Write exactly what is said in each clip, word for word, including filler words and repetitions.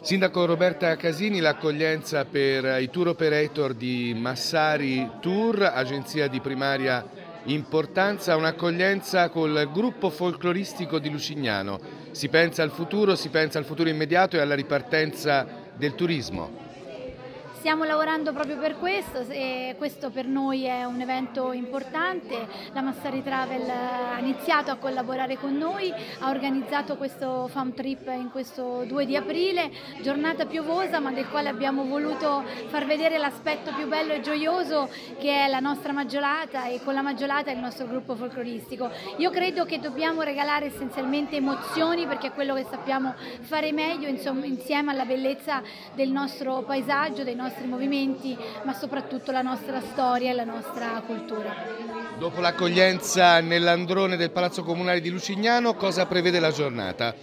Sindaco Roberta Casini, l'accoglienza per i tour operator di Massari Tour, agenzia di primaria importanza, un'accoglienza col gruppo folcloristico di Lucignano. Si pensa al futuro, si pensa al futuro immediato e alla ripartenza del turismo. Stiamo lavorando proprio per questo e questo per noi è un evento importante. La Massari Travel ha iniziato a collaborare con noi, ha organizzato questo farm trip in questo due di aprile, giornata piovosa ma del quale abbiamo voluto far vedere l'aspetto più bello e gioioso che è la nostra Maggiolata e con la Maggiolata il nostro gruppo folcloristico. Io credo che dobbiamo regalare essenzialmente emozioni perché è quello che sappiamo fare meglio, insomma, insieme alla bellezza del nostro paesaggio, dei nostri movimenti, ma soprattutto la nostra storia e la nostra cultura. Dopo l'accoglienza nell'androne del Palazzo Comunale di Lucignano, cosa prevede la giornata?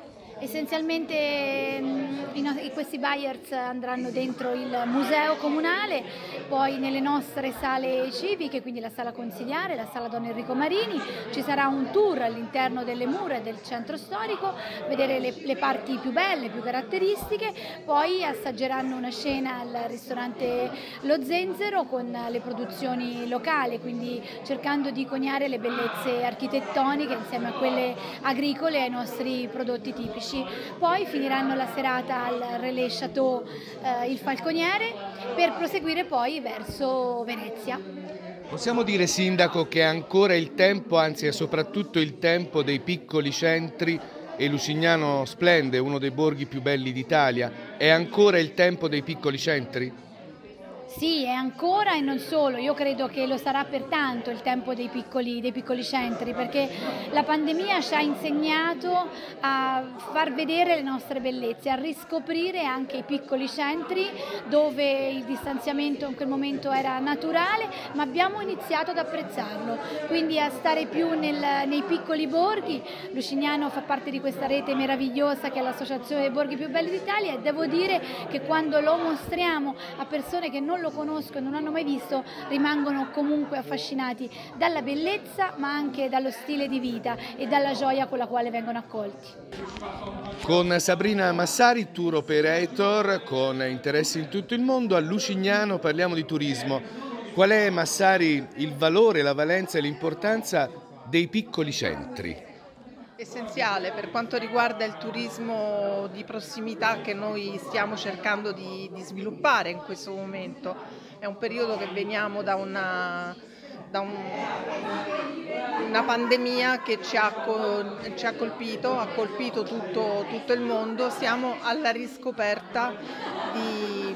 Essenzialmente questi buyers andranno dentro il museo comunale, poi nelle nostre sale civiche, quindi la sala consiliare, la sala Don Enrico Marini, ci sarà un tour all'interno delle mura del centro storico, vedere le, le parti più belle, più caratteristiche, poi assaggeranno una scena al ristorante Lo Zenzero con le produzioni locali, quindi cercando di coniare le bellezze architettoniche insieme a quelle agricole e ai nostri prodotti tipici. Poi finiranno la serata al Relais Château eh, il Falconiere per proseguire poi verso Venezia. Possiamo dire, Sindaco, che è ancora il tempo, anzi è soprattutto il tempo dei piccoli centri e Lucignano splende, uno dei borghi più belli d'Italia. È ancora il tempo dei piccoli centri? Sì, è ancora e non solo, io credo che lo sarà per tanto il tempo dei piccoli, dei piccoli centri, perché la pandemia ci ha insegnato a far vedere le nostre bellezze, a riscoprire anche i piccoli centri dove il distanziamento in quel momento era naturale, ma abbiamo iniziato ad apprezzarlo, quindi a stare più nel, nei piccoli borghi. Lucignano fa parte di questa rete meravigliosa che è l'Associazione dei Borghi Più Belli d'Italia e devo dire che quando lo mostriamo a persone che non lo conoscono e non hanno mai visto, rimangono comunque affascinati dalla bellezza ma anche dallo stile di vita e dalla gioia con la quale vengono accolti. Con Sabrina Massari, tour operator con interessi in tutto il mondo, a Lucignano parliamo di turismo. Qual è, Massari, il valore, la valenza e l'importanza dei piccoli centri? Essenziale per quanto riguarda il turismo di prossimità che noi stiamo cercando di, di sviluppare in questo momento. È un periodo che veniamo da una, da un, una pandemia che ci ha, ci ha colpito, ha colpito tutto, tutto il mondo. Siamo alla riscoperta di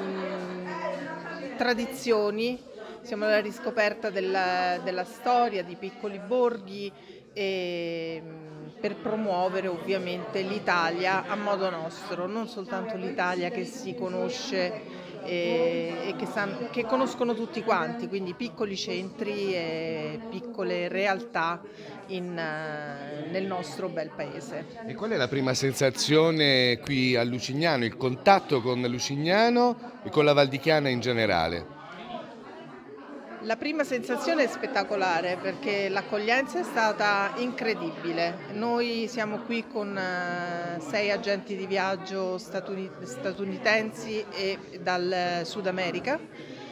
mh, tradizioni, siamo alla riscoperta della, della storia di piccoli borghi e per promuovere ovviamente l'Italia a modo nostro, non soltanto l'Italia che si conosce e, e che, san, che conoscono tutti quanti, quindi piccoli centri e piccole realtà in, nel nostro bel paese. E qual è la prima sensazione qui a Lucignano, il contatto con Lucignano e con la Val di Chiana in generale? La prima sensazione è spettacolare perché l'accoglienza è stata incredibile. Noi siamo qui con sei agenti di viaggio statunitensi e dal Sud America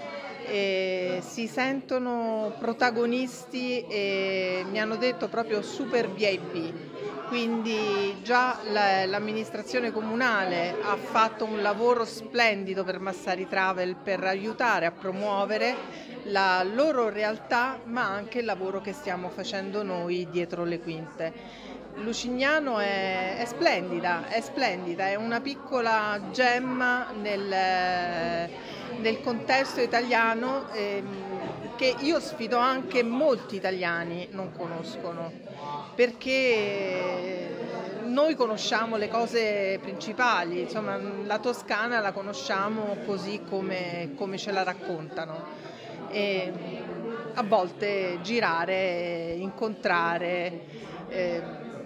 e si sentono protagonisti e mi hanno detto proprio super V I P. Quindi già l'amministrazione comunale ha fatto un lavoro splendido per Massari Travel per aiutare a promuovere la loro realtà ma anche il lavoro che stiamo facendo noi dietro le quinte. Lucignano è, è splendida, è splendida, è una piccola gemma nel, nel contesto italiano ehm, che io sfido anche molti italiani non conoscono, perché noi conosciamo le cose principali, insomma la Toscana la conosciamo così come, come ce la raccontano e a volte girare, incontrare eh,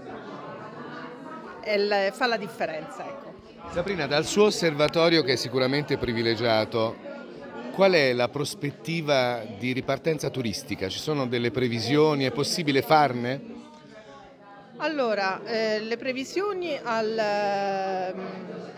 il, fa la differenza. Ecco. Sabrina, dal suo osservatorio che è sicuramente privilegiato, qual è la prospettiva di ripartenza turistica? Ci sono delle previsioni? È possibile farne? Allora, eh, le previsioni al,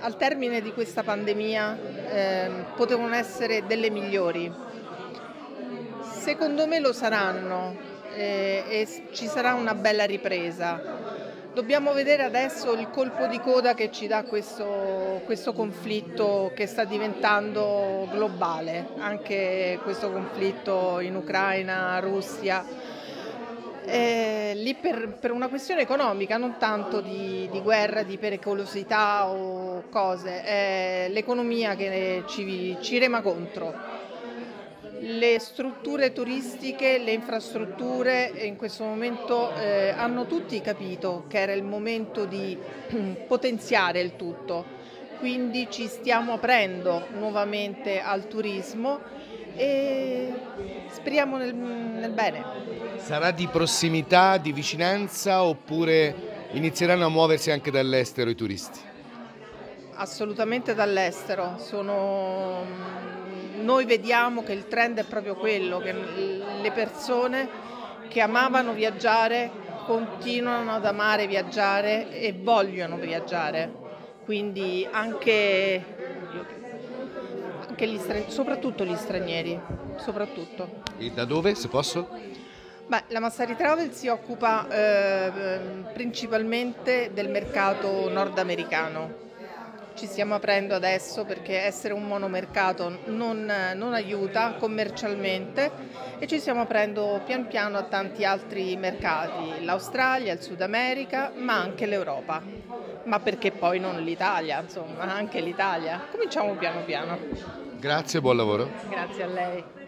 al termine di questa pandemia eh, potevano essere delle migliori. Secondo me lo saranno eh, e ci sarà una bella ripresa. Dobbiamo vedere adesso il colpo di coda che ci dà questo, questo conflitto che sta diventando globale, anche questo conflitto in Ucraina, Russia, eh, lì per, per una questione economica, non tanto di, di guerra, di pericolosità o cose, è l'economia che ci, ci rema contro. Le strutture turistiche, le infrastrutture in questo momento eh, hanno tutti capito che era il momento di potenziare il tutto, quindi ci stiamo aprendo nuovamente al turismo e speriamo nel, nel bene. Sarà di prossimità, di vicinanza oppure inizieranno a muoversi anche dall'estero i turisti? Assolutamente dall'estero. Sono... Noi vediamo che il trend è proprio quello, che le persone che amavano viaggiare continuano ad amare viaggiare e vogliono viaggiare, quindi anche, anche gli stranieri, soprattutto gli stranieri. Soprattutto. E da dove, se posso? Beh, la Massari Travel si occupa eh, principalmente del mercato nordamericano. Ci stiamo aprendo adesso perché essere un monomercato non, non aiuta commercialmente e ci stiamo aprendo pian piano a tanti altri mercati, l'Australia, il Sud America, ma anche l'Europa. Ma perché poi non l'Italia, insomma, anche l'Italia. Cominciamo piano piano. Grazie e buon lavoro. Grazie a lei.